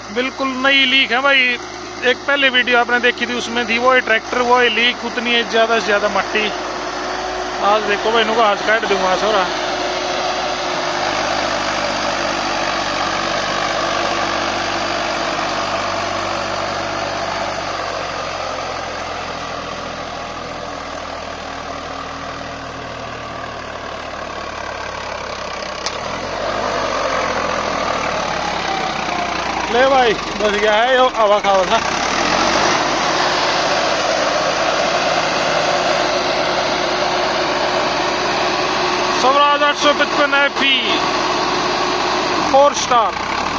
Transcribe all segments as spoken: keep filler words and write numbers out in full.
बिल्कुल नई लीक है भाई। एक पहले वीडियो आपने देखी थी उसमें थी वो ट्रैक्टर वो लीक उतनी है ज्यादा से ज्यादा मट्टी। आज देखो भाई इनको आज काट दूंगा सोरा। ले भाई बस गया है यो हवा खावा था। स्वराज आठ सौ पचपन एफ ई फोर स्टार।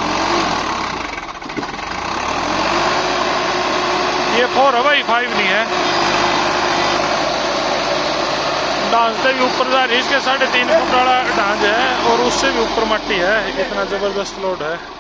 ये फोर है भाई, फाइव नहीं है। डांस से भी ऊपर जा रही है, इसके साढ़े तीन फुट वाला डांस है और उससे भी ऊपर मट्टी है। इतना जबरदस्त लोड है।